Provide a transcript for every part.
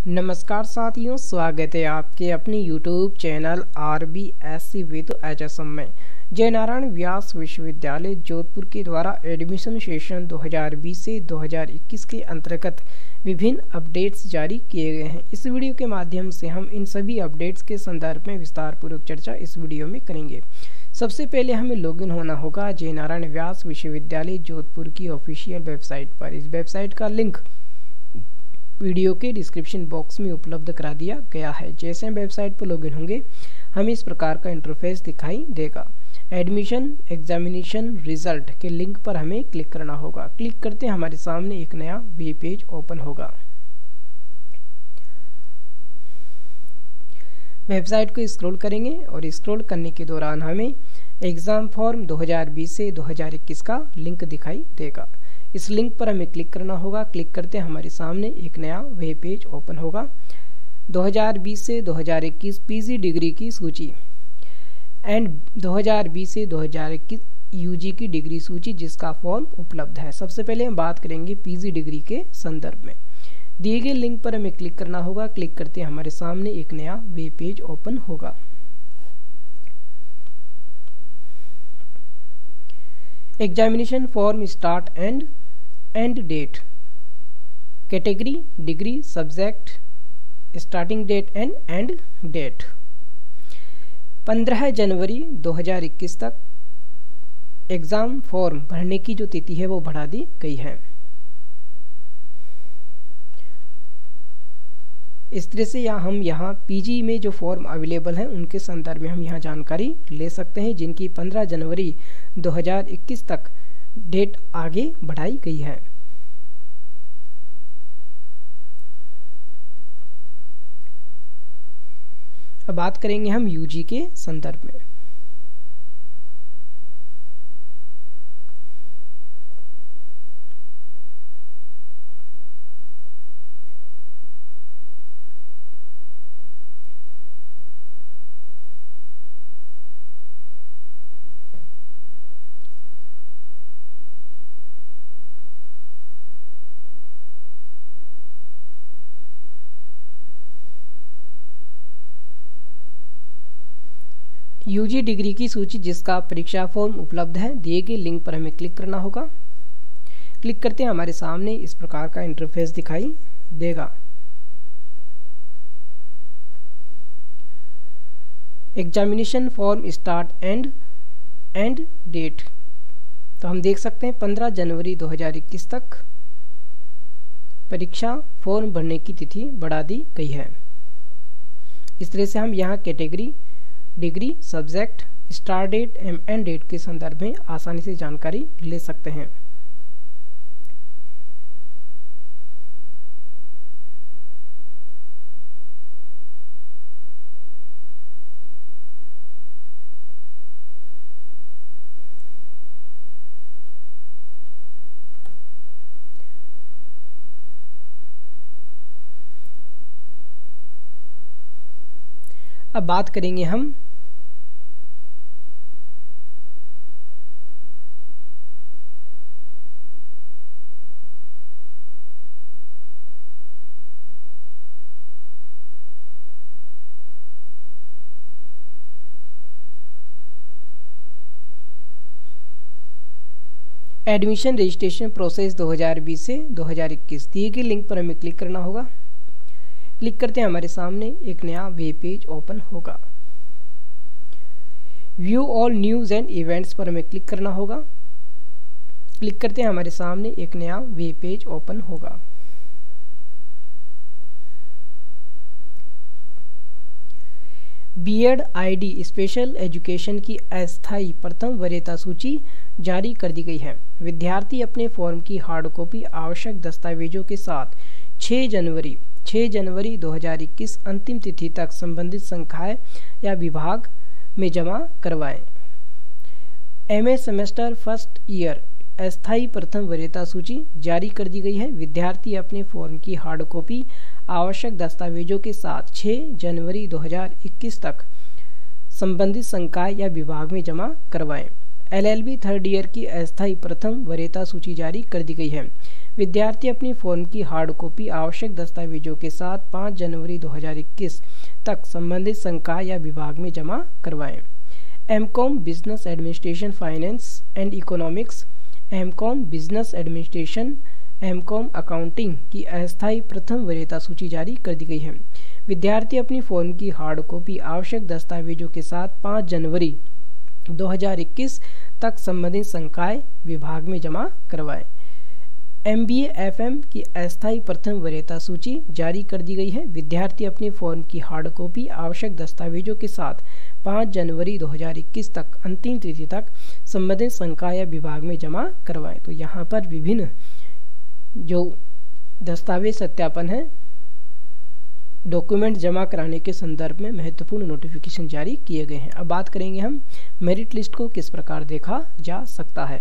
नमस्कार साथियों, स्वागत है आपके अपने YouTube channel RBSC with HSM में। जयनारायण व्यास विश्वविद्यालय जोधपुर के द्वारा एडमिशन सेशन 2020 से 2021 के अंतर्गत विभिन्न अपडेट्स जारी किए गए हैं। इस वीडियो के माध्यम से हम इन सभी अपडेट्स के संदर्भ में विस्तारपूर्वक चर्चा इस वीडियो में करेंगे। सबसे पहले हमें लॉगिन होना होगा जयनारायण व्यास विश्वविद्यालय जोधपुर की ऑफिशियल वेबसाइट पर। इस वेबसाइट का लिंक वीडियो के डिस्क्रिप्शन बॉक्स में उपलब्ध करा दिया गया है। जैसे हम वेबसाइट पर लॉगिन होंगे हमें इस प्रकार का इंटरफेस दिखाई देगा। एडमिशन एग्जामिनेशन रिजल्ट के लिंक पर हमें क्लिक करना होगा। क्लिक करते हमारे सामने एक नया वेब पेज ओपन होगा। वेबसाइट को स्क्रॉल करेंगे और स्क्रॉल करने के दौरान हमें एग्जाम फॉर्म 2020 से 2021 का लिंक दिखाई देगा। इस लिंक पर हमें क्लिक करना होगा। क्लिक करते हमारे सामने एक नया वेब पेज ओपन होगा। 2020 से 2021 पीजी डिग्री की सूची एंड 2020 से 2021 यूजी की डिग्री सूची जिसका फॉर्म उपलब्ध है। सबसे पहले हम बात करेंगे पीजी डिग्री के संदर्भ में। दिए गए लिंक पर हमें क्लिक करना होगा। क्लिक करते हमारे सामने एक नया वेब पेज ओपन होगा। Examination form start end end date, category degree, subject, starting date end end date. 15 जनवरी 2021 तक एग्जाम फॉर्म भरने की जो तिथि है वो बढ़ा दी गई है। इस तरह से हम यहाँ पीजी में जो फॉर्म अवेलेबल हैं उनके संदर्भ में हम यहाँ जानकारी ले सकते हैं, जिनकी 15 जनवरी 2021 तक डेट आगे बढ़ाई गई है। अब बात करेंगे हम यूजी के संदर्भ में। यूजी डिग्री की सूची जिसका परीक्षा फॉर्म उपलब्ध है, दिए गए लिंक पर हमें क्लिक करना होगा। क्लिक करते हैं हमारे सामने इस प्रकार का इंटरफेस दिखाई देगा। Examination form start end date, तो हम देख सकते हैं 15 जनवरी 2021 तक परीक्षा फॉर्म भरने की तिथि बढ़ा दी गई है। इस तरह से हम यहाँ category degree, subject, start date end date के संदर्भ में आसानी से जानकारी ले सकते हैं। अब बात करेंगे हम एडमिशन रजिस्ट्रेशन प्रोसेस 2020 से 2021। दिए गए लिंक पर हमें क्लिक करना होगा। क्लिक करते हैं हमारे सामने एक नया वेब पेज ओपन होगा। View all news and events पर हमें क्लिक करना होगा। क्लिक करते हैं हमारे सामने एक नया वेब पेज ओपन होगा। बीएड आईडी स्पेशल एजुकेशन की अस्थायी प्रथम वरीयता सूची जारी कर दी गई है। विद्यार्थी अपने फॉर्म की हार्ड कॉपी आवश्यक दस्तावेजों के साथ 6 जनवरी 2021 अंतिम तिथि तक संबंधित संकाय या विभाग में जमा करवाएं। एमए सेमेस्टर फर्स्ट ईयर अस्थायी प्रथम वरीयता सूची जारी कर दी गई है। विद्यार्थी अपने फॉर्म की हार्ड कॉपी आवश्यक दस्तावेजों के साथ 6 जनवरी 2021 तक संबंधित संकाय या विभाग में जमा करवाएं। LLB थर्ड ईयर की अस्थायी प्रथम वरीयता सूची जारी कर दी गई है। विद्यार्थी अपनी फॉर्म की हार्ड कॉपी आवश्यक दस्तावेजों के साथ 5 जनवरी 2021 तक संबंधित संकाय या विभाग में जमा करवाएं। MCom business administration finance and economics, MCom business administration, MCom accounting की अस्थायी प्रथम वरीयता सूची जारी कर दी गई है। विद्यार्थी अपनी फॉर्म की हार्ड कॉपी आवश्यक दस्तावेजों के साथ 5 जनवरी 2021 तक संबंधित संकाय विभाग में जमा करवाएं। MBA FM की अस्थायी प्रथम वरीयता सूची जारी कर दी गई है। विद्यार्थी अपनी फॉर्म की हार्ड कॉपी आवश्यक दस्तावेजों के साथ 5 जनवरी 2021 तक अंतिम तिथि तक संबंधित संकाय विभाग में जमा करवाएं। तो यहाँ पर विभिन्न जो दस्तावेज सत्यापन है, डॉक्यूमेंट जमा कराने के संदर्भ में महत्वपूर्ण नोटिफिकेशन जारी किए गए हैं। अब बात करेंगे हम मेरिट लिस्ट को किस प्रकार देखा जा सकता है।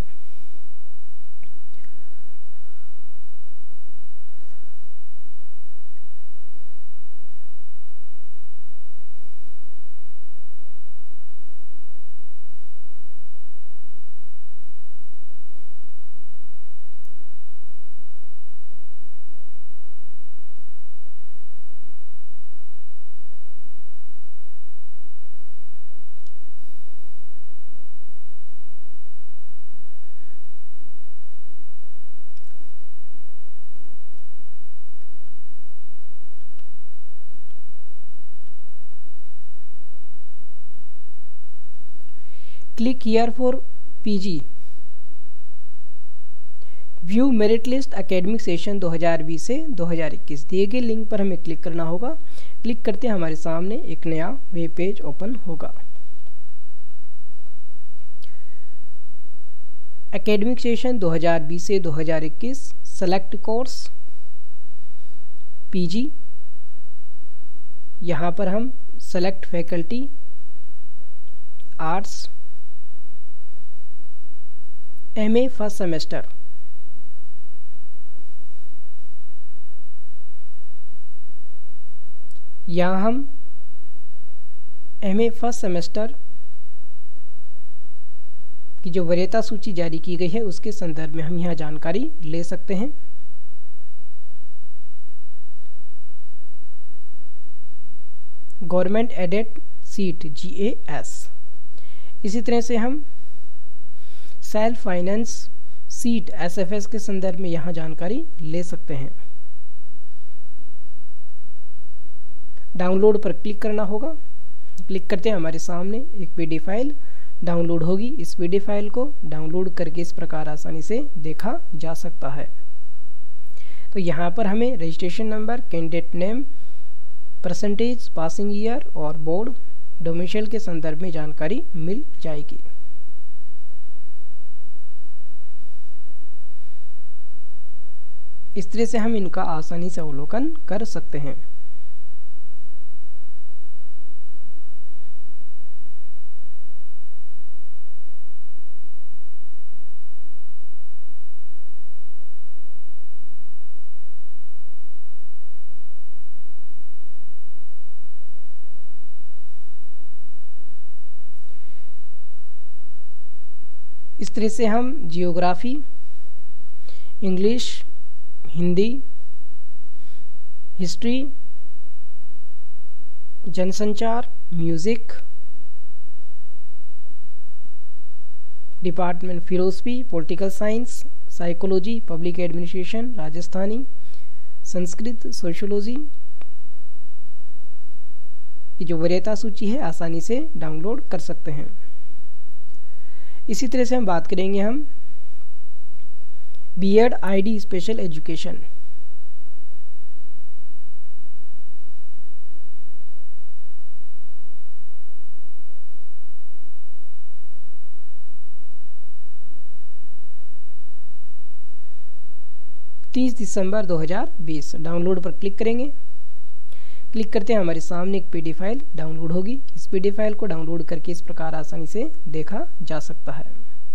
Click here for PG view merit list academic session 2020 से 2021 दिए गए लिंक पर हमें क्लिक करना होगा। क्लिक करते हैं हमारे सामने एक नया वेब पेज ओपन होगा। एकेडमिक सेशन 2020 से 2021 सेलेक्ट कोर्स PG, यहाँ पर हम select faculty arts MA first semester, यहाँ हम MA फर्स्ट सेमेस्टर की जो वरीयता सूची जारी की गई है उसके संदर्भ में हम यहाँ जानकारी ले सकते हैं। गवर्नमेंट एडेड सीट GAS, इसी तरह से हम सेल्फ फाइनेंस सीट SFS के संदर्भ में यहाँ जानकारी ले सकते हैं। डाउनलोड पर क्लिक करना होगा। क्लिक करते हैं हमारे सामने एक PDF फाइल डाउनलोड होगी। इस PDF फाइल को डाउनलोड करके इस प्रकार आसानी से देखा जा सकता है। तो यहाँ पर हमें registration number, candidate name, percentage, passing year और बोर्ड डोमिसाइल के संदर्भ में जानकारी मिल जाएगी। इस तरह से हम इनका आसानी से अवलोकन कर सकते हैं। इस तरह से हम जियोग्राफी, इंग्लिश, हिंदी, हिस्ट्री, जनसंचार, music, department philosophy, political science, psychology, public administration, Rajasthani, Sanskrit, sociology की जो वरीयता सूची है आसानी से डाउनलोड कर सकते हैं। इसी तरह से हम बात करेंगे हम B.Ed ID स्पेशल एजुकेशन, दिसंबर 2020 डाउनलोड पर क्लिक करेंगे। क्लिक करते हैं हमारे सामने एक PDF फाइल डाउनलोड होगी। इस PDF फाइल को डाउनलोड करके इस प्रकार आसानी से देखा जा सकता है।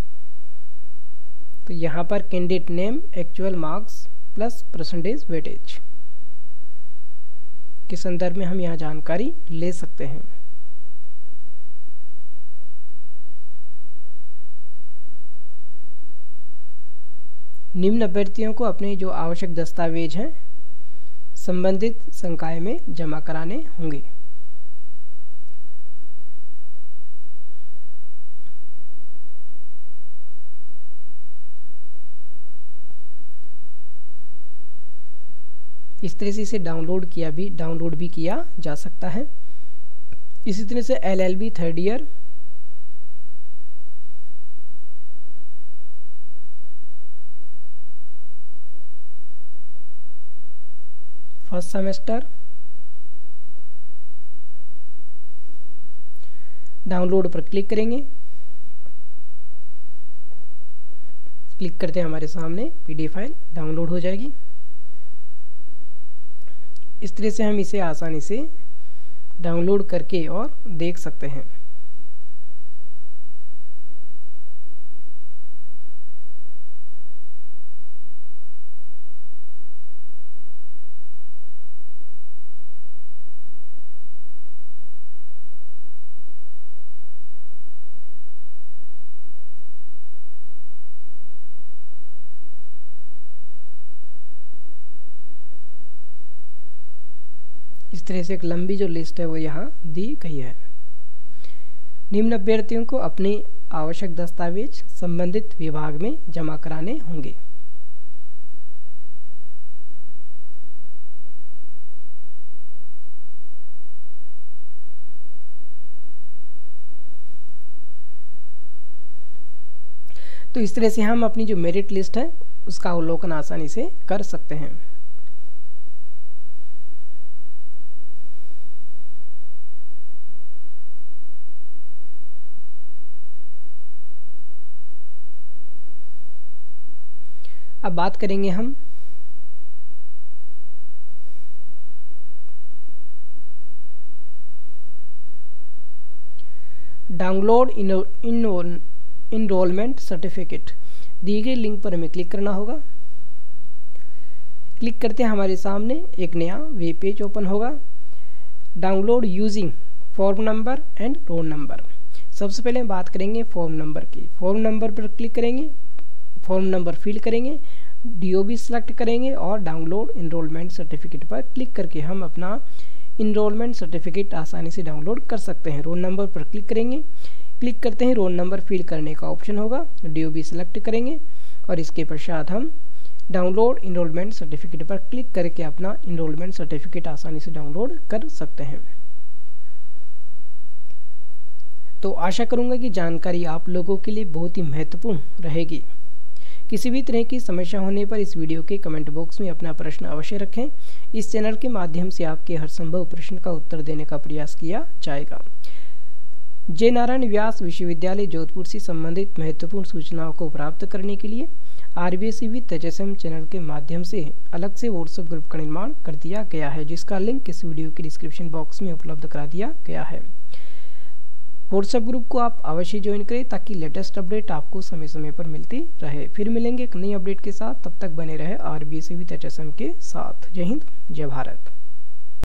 तो यहाँ पर candidate name, actual marks plus percentage weightage के संदर्भ में हम यहाँ जानकारी ले सकते हैं। निम्न अभ्यर्थियों को अपने जो आवश्यक दस्तावेज हैं संबंधित संकाय में जमा कराने होंगे। इस तरह से इसे डाउनलोड भी किया जा सकता है। इसी तरह से LLB 3rd year, first semester, download पर क्लिक करेंगे। क्लिक करते हैं हमारे सामने PDF फाइल डाउनलोड हो जाएगी। इस तरह से हम इसे आसानी से डाउनलोड करके और देख सकते हैं। इस तरह से एक लंबी जो लिस्ट है वो यहाँ दी गई है। निम्न अभ्यर्थियों को अपने आवश्यक दस्तावेज संबंधित विभाग में जमा कराने होंगे। तो इस तरह से हम अपनी जो मेरिट लिस्ट है उसका अवलोकन आसानी से कर सकते हैं। अब बात करेंगे हम डाउनलोड इनरोलमेंट सर्टिफिकेट। दी गई लिंक पर हमें क्लिक करना होगा। क्लिक करते हैं हमारे सामने एक नया वेब पेज ओपन होगा। Download using form number and roll number. सबसे पहले बात करेंगे फॉर्म नंबर की। फॉर्म नंबर पर क्लिक करेंगे, फॉर्म नंबर फिल करेंगे, DOB सिलेक्ट करेंगे और डाउनलोड इनरोलमेंट सर्टिफिकेट पर क्लिक करके हम अपना इनरोलमेंट सर्टिफिकेट आसानी से डाउनलोड कर सकते हैं। रोल नंबर पर क्लिक करेंगे, क्लिक करते हैं रोल नंबर फिल करने का ऑप्शन होगा, DOB सिलेक्ट करेंगे और इसके पश्चात हम डाउनलोड इनरोलमेंट सर्टिफिकेट पर क्लिक करके अपना इनरोलमेंट सर्टिफिकेट आसानी से डाउनलोड कर सकते हैं। तो आशा करूंगा कि जानकारी आप लोगों के लिए बहुत ही महत्वपूर्ण रहेगी। किसी भी तरह की समस्या होने पर इस वीडियो के कमेंट बॉक्स में अपना प्रश्न अवश्य रखें। इस चैनल के माध्यम से आपके हर संभव प्रश्न का उत्तर देने का प्रयास किया जाएगा। जय नारायण व्यास विश्वविद्यालय जोधपुर से संबंधित महत्वपूर्ण सूचनाओं को प्राप्त करने के लिए RBSc विद HSM चैनल के माध्यम से अलग से व्हाट्सएप ग्रुप का निर्माण कर दिया गया है, जिसका लिंक इस वीडियो के डिस्क्रिप्शन बॉक्स में उपलब्ध करा दिया गया है। व्हाट्सएप ग्रुप को आप अवश्य ज्वाइन करें ताकि लेटेस्ट अपडेट आपको समय समय पर मिलती रहे। फिर मिलेंगे एक नई अपडेट के साथ, तब तक बने रहे RBSc विद HSM के साथ। जय हिंद, जय भारत।